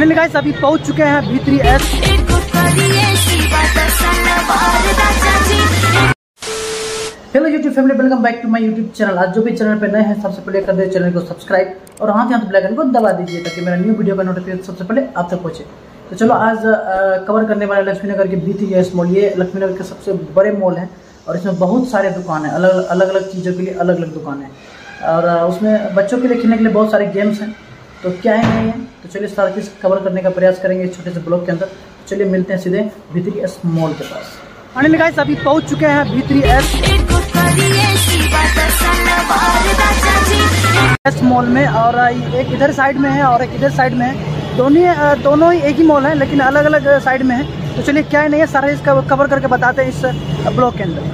Finally guys अभी पहुंच चुके हैं V3S। Hello YouTube family, welcome back to my YouTube channel. आज जो भी चैनल पे नए हैं सबसे पहले कर दे चैनल को सब्सक्राइब और हाथ यहाँ बेल आइकन को दबा दीजिए ताकि मेरा न्यू वीडियो का नोटिफिकेशन सबसे पहले आप तक पहुंचे। तो चलो आज कवर करने वाले लक्ष्मीनगर के V3S मॉल। ये लक्ष्मीनगर के सबसे बड़े मॉल हैं और इसमें बहुत सारे दुकान हैं, अलग अलग चीज़ों के लिए अलग अलग दुकान है और उसमें बच्चों के लिए खेलने के लिए बहुत सारे गेम्स हैं। तो क्या है नहीं है, तो चलिए सारा चीज़ कवर करने का प्रयास करेंगे इस छोटे से ब्लॉग के अंदर। तो चलिए मिलते हैं सीधे V3S मॉल के पास। फाइनली गाइस अभी पहुंच चुके हैं V3S मॉल में और एक इधर साइड में है और एक इधर साइड में है। दोनों ही एक ही मॉल है लेकिन अलग अलग साइड में है। तो चलिए क्या है नहीं है सारा इसका कवर करके बताते हैं इस ब्लॉग के अंदर।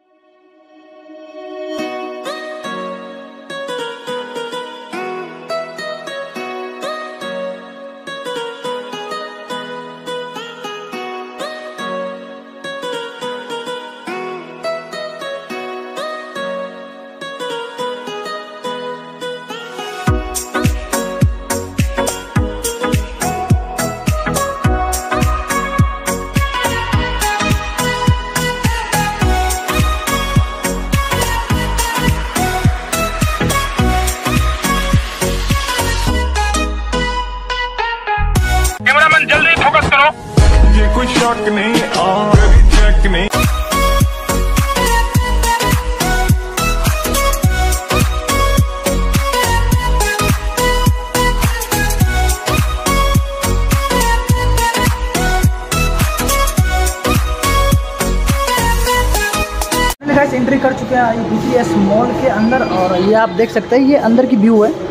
कैमरामैन जल्दी फोकस करो। ये कोई शॉट नहीं और चेक नहीं। गाइस एंट्री कर चुके हैं V3S मॉल के अंदर और ये आप देख सकते हैं ये अंदर की व्यू है।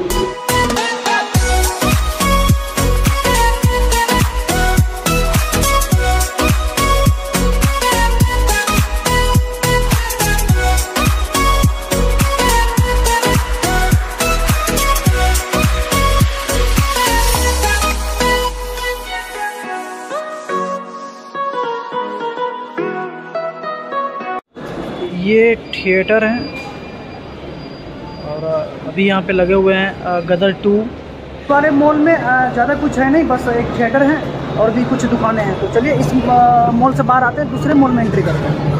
ये थिएटर है और अभी यहाँ पे लगे हुए हैं गदर 2। हमारे मॉल में ज़्यादा कुछ है नहीं, बस एक थिएटर है और भी कुछ दुकानें हैं। तो चलिए इस मॉल से बाहर आते हैं, दूसरे मॉल में एंट्री करते हैं।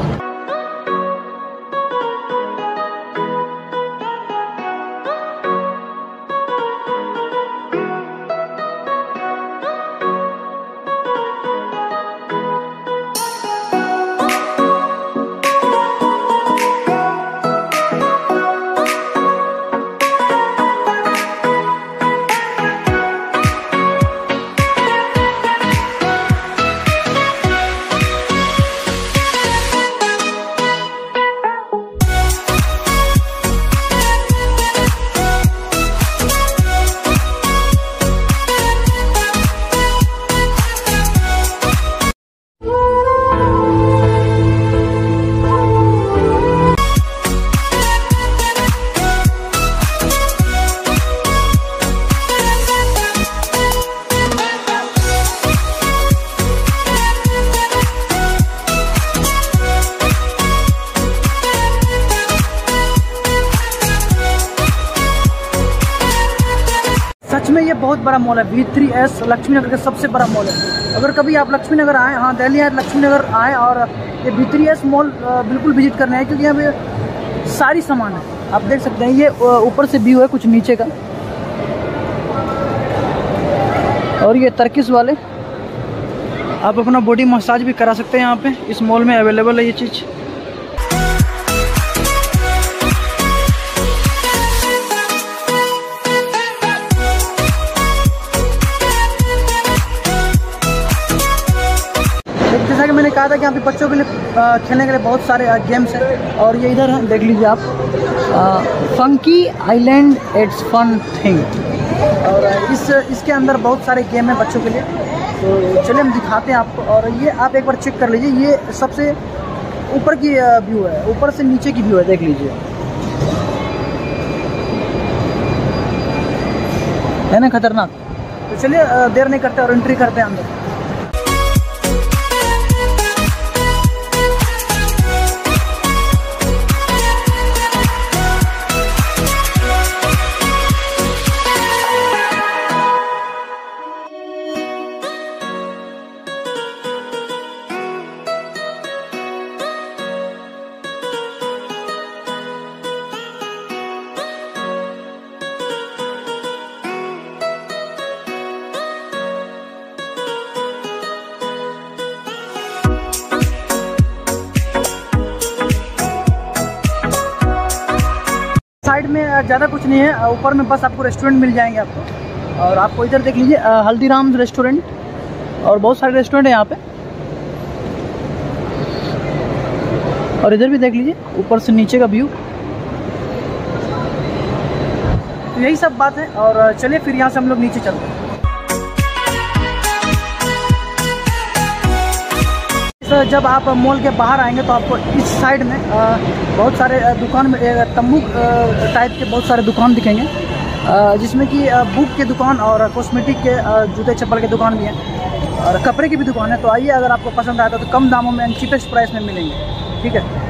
सच में ये बहुत बड़ा मॉल है। V3S लक्ष्मीनगर का सबसे बड़ा मॉल है। अगर कभी आप लक्ष्मीनगर आए, हाँ दिल्ली आए, लक्ष्मीनगर आए और ये V3S मॉल बिल्कुल विजिट करना है क्योंकि यहाँ पे सारी सामान है। आप देख सकते हैं ये ऊपर से व्यू है कुछ नीचे का और ये तर्किश वाले आप अपना बॉडी मसाज भी करा सकते हैं। यहाँ पे इस मॉल में अवेलेबल है ये चीज़। जैसा कि मैंने कहा था कि यहाँ पे बच्चों के लिए खेलने के लिए बहुत सारे गेम्स हैं और ये इधर है, देख लीजिए आप, funky island it's fun thing. और इसके अंदर बहुत सारे गेम हैं बच्चों के लिए। तो चलिए हम दिखाते हैं आपको। और ये आप एक बार चेक कर लीजिए, ये सबसे ऊपर की व्यू है, ऊपर से नीचे की व्यू है, देख लीजिए, है ना खतरनाक। तो चलिए देर नहीं करते और एंट्री करते हैं अंदर। साइड में ज़्यादा कुछ नहीं है, ऊपर में बस आपको रेस्टोरेंट मिल जाएंगे आपको। और आपको इधर देख लीजिए हल्दीराम रेस्टोरेंट, और बहुत सारे रेस्टोरेंट हैं यहाँ पे। और इधर भी देख लीजिए ऊपर से नीचे का व्यू। तो यही सब बात है। और चलिए फिर यहाँ से हम लोग नीचे चलते हैं। तो जब आप मॉल के बाहर आएंगे तो आपको इस साइड में बहुत सारे दुकान में तंबू टाइप के बहुत सारे दुकान दिखेंगे, जिसमें कि बुक के दुकान और कॉस्मेटिक के जूते चप्पल के दुकान भी हैं, और कपड़े की भी दुकान है। तो आइए, अगर आपको पसंद आता है तो कम दामों में चीपेस्ट प्राइस में मिलेंगे। ठीक है।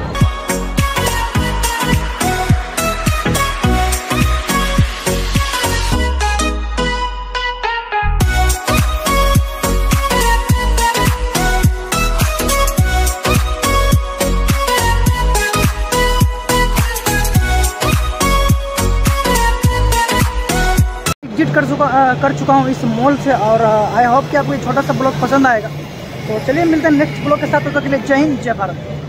कर चुका हूँ इस मॉल से, और आई होप कि आपको ये छोटा सा ब्लॉग पसंद आएगा। तो चलिए मिलते हैं नेक्स्ट ब्लॉग के साथ। तब तक के लिए जय हिंद, जय भारत।